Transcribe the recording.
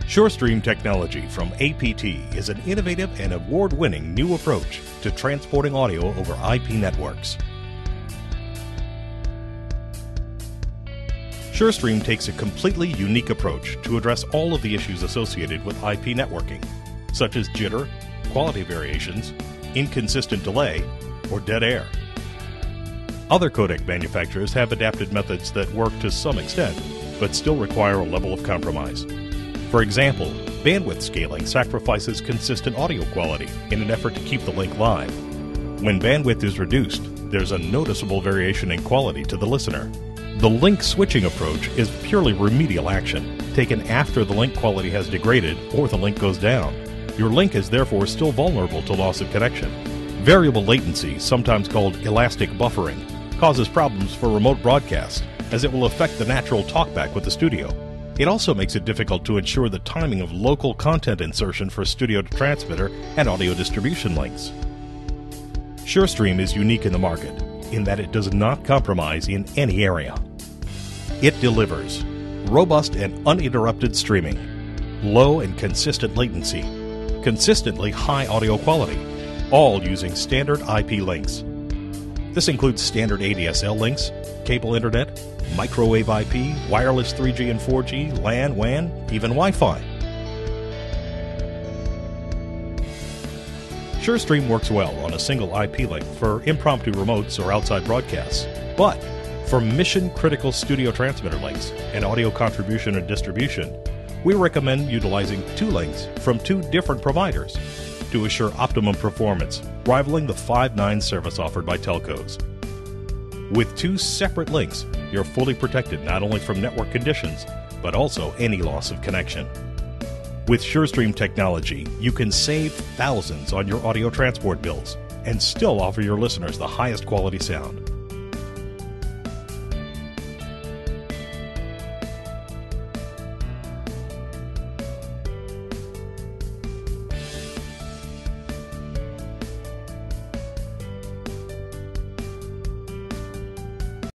SureStream technology from APT is an innovative and award-winning new approach to transporting audio over IP networks. SureStream takes a completely unique approach to address all of the issues associated with IP networking, such as jitter, quality variations, inconsistent delay, or dead air. Other codec manufacturers have adapted methods that work to some extent, but still require a level of compromise. For example, bandwidth scaling sacrifices consistent audio quality in an effort to keep the link live. When bandwidth is reduced, there's a noticeable variation in quality to the listener. The link switching approach is purely remedial action, taken after the link quality has degraded or the link goes down. Your link is therefore still vulnerable to loss of connection. Variable latency, sometimes called elastic buffering, causes problems for remote broadcast, as it will affect the natural talkback with the studio. It also makes it difficult to ensure the timing of local content insertion for studio to transmitter and audio distribution links. SureStream is unique in the market in that it does not compromise in any area. It delivers robust and uninterrupted streaming, low and consistent latency, consistently high audio quality, all using standard IP links. This includes standard ADSL links, cable internet, microwave IP, wireless 3G and 4G, LAN, WAN, even Wi-Fi. SureStream works well on a single IP link for impromptu remotes or outside broadcasts, but for mission-critical studio transmitter links and audio contribution and distribution, we recommend utilizing two links from two different providers to assure optimum performance, rivaling the 5.9 service offered by telcos. With two separate links, you're fully protected not only from network conditions, but also any loss of connection. With SureStream technology, you can save thousands on your audio transport bills and still offer your listeners the highest quality sound.